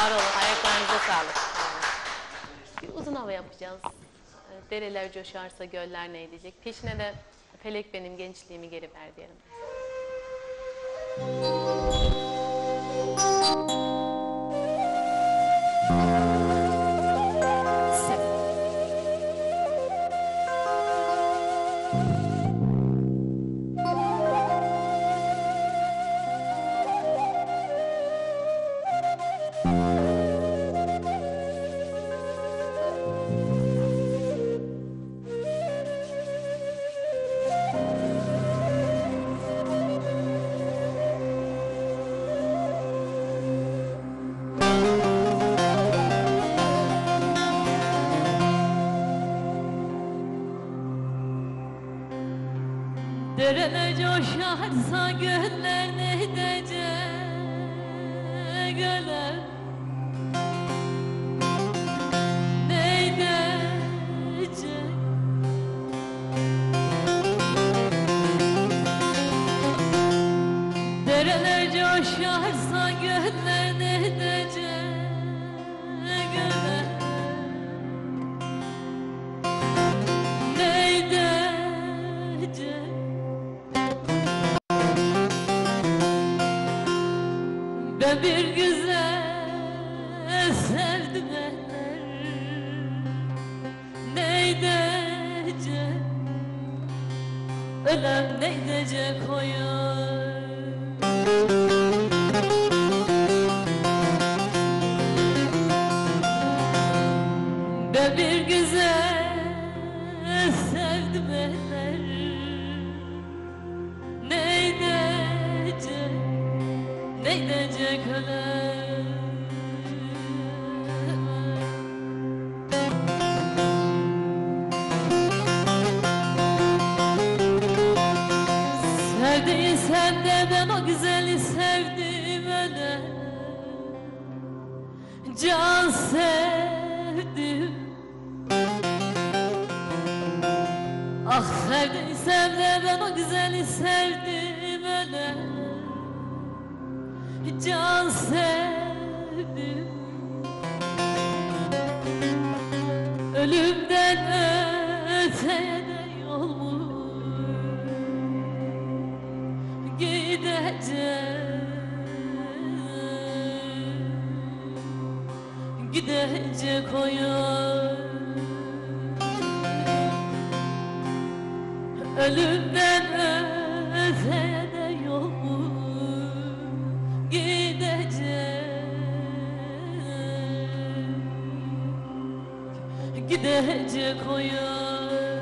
Var olun, ayaklarınıza sağlık. Bir uzun hava yapacağız. Dereler coşarsa göller ne edecek? Peşine de felek benim gençliğimi geri ver diyelim. Dereler coşarsa göller ne edecek göller ne edecek Dereler coşarsa göller ne edecek göller ne edecek Ben bir güzel sevdim eller ne edecek Ölem ne edecek oyun Ben bir güzel sevdim eller ne edecek Ne edecek ölem Sevdiysen de ben o güzeli sevdim öyle Can sevdim Ah sevdiysem de ben o güzeli sevdim öyle Can sevdim Ölümden öteye de yol mu Gidecek o yol Ölümden öteye de yol mu Gidecek o yol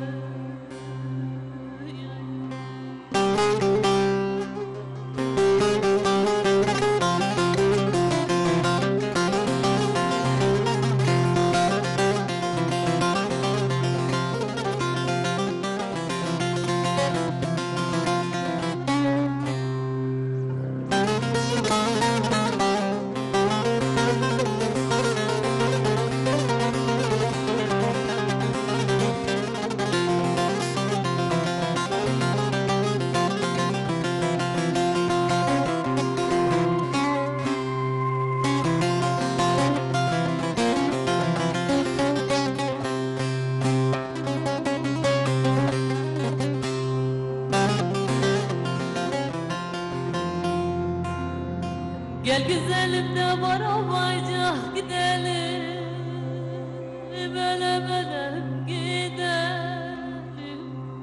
Gel güzelim de baramayacak gidelim Böyle böyle gidelim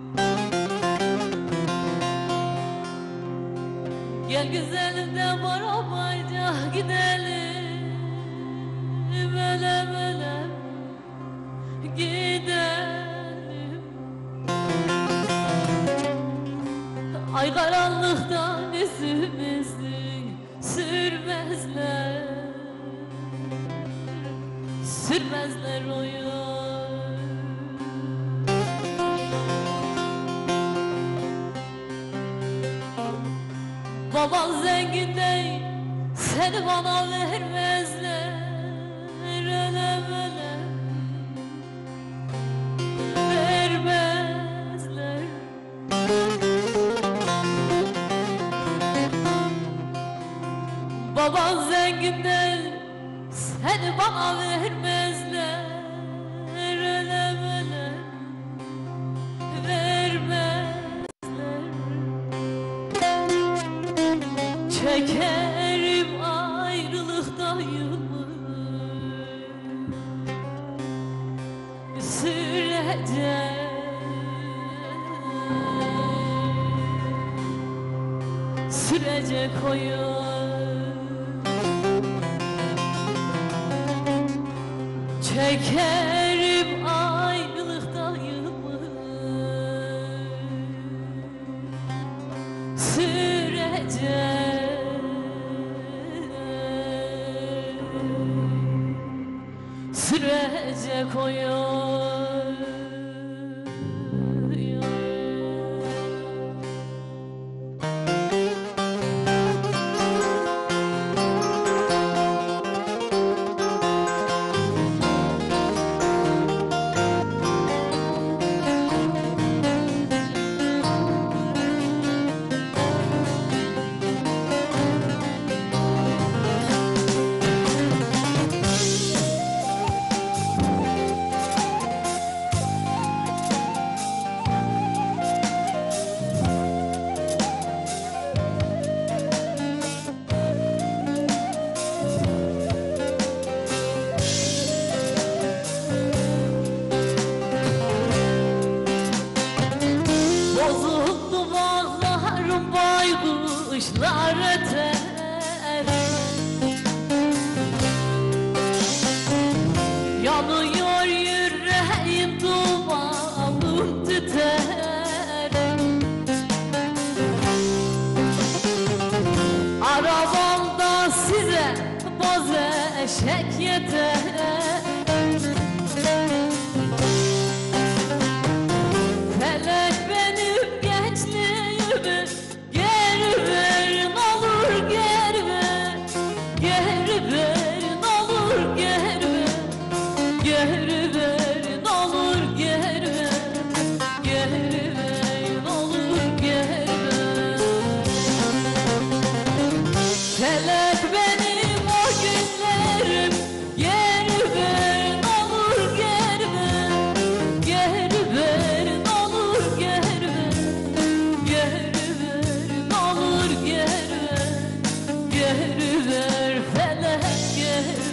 Gel güzelim de baramayacak gidelim Böyle böyle gidelim Ay karanlıktan yüzümüzü sürmezler Sürmezler o yol Baban zengin değil Seni bana vermezler Öyle böyle Vermezler Baban zengin değil Seni bana vermezler, ölem ölem vermezler. Çekerim ayrılıkta yıllar, sürecek oyun. Çekerim ayrılıkta yıllar, sürecek oyun. Bozuldu bağlarım baykuşlar öter, yanıyor yüreğim dumanım tüter. Arabamda size boz eşek yeter. Felek benim gençliğimi geri ver, n'olur geri ver. Geri ver, n'olur geri ver. Geri ver, n'olur geri ver. Geri ver, n'olur geri ver. Felek benim o günlerim geri ver, n'olur geri ver. Geri ver, n'olur geri ver. Geri ver, n'olur geri ver. Geri ver, felek geri ver.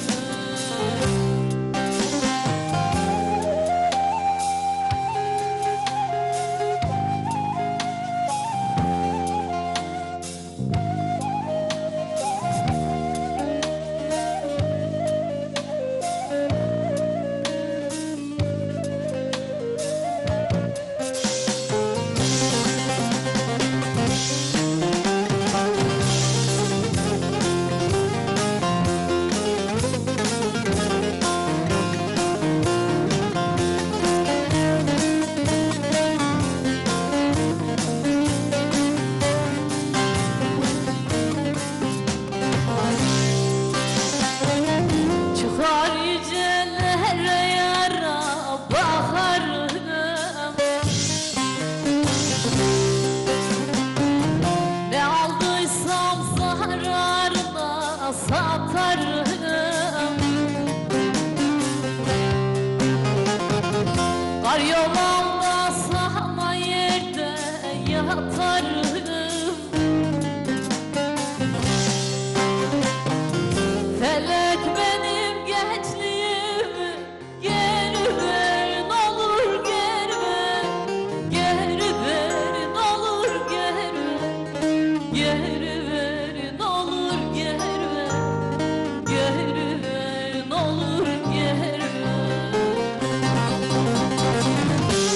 Çıkar yücelere yara bakarım, ne aldıysam zararına satarım. Kar yolanda sana yerde yatarım. Felek benim gençliğimi geri ver, n'olur geri ver. Geri ver, n'olur geri ver. Geri ver, n'olur geri ver. Geri ver, n'olur geri ver.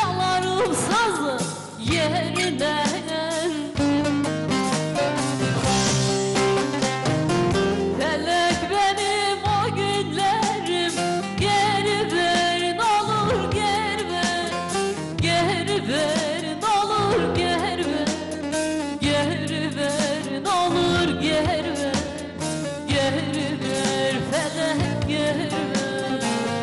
çalarım sazı yerine. Felek benim o günlerim geri ver, n'olur geri ver, geri ver, n'olur geri ver, geri ver, n'olur geri ver, geri ver, felek geri ver.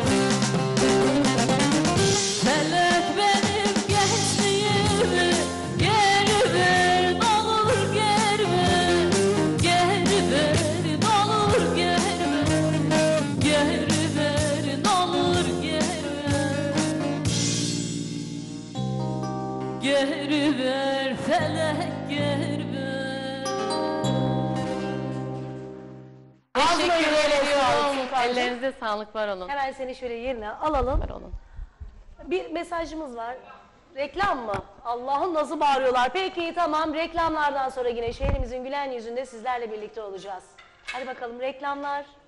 Felek benim gençliğimi geri ver, n'olur geri ver, geri ver, n'olur geri ver, geri ver, n'olur geri ver, geri ver, felek geri ver. Teşekkür ediyorum. ediyorum. Ellerinize sağlık, var olun. Hemen seni şöyle yerine alalım. Var olun. Bir mesajımız var. Reklam mı? Allah'ım nasıl bağırıyorlar. Peki tamam, reklamlardan sonra yine şehrimizin gülen yüzünde sizlerle birlikte olacağız. Hadi bakalım reklamlar.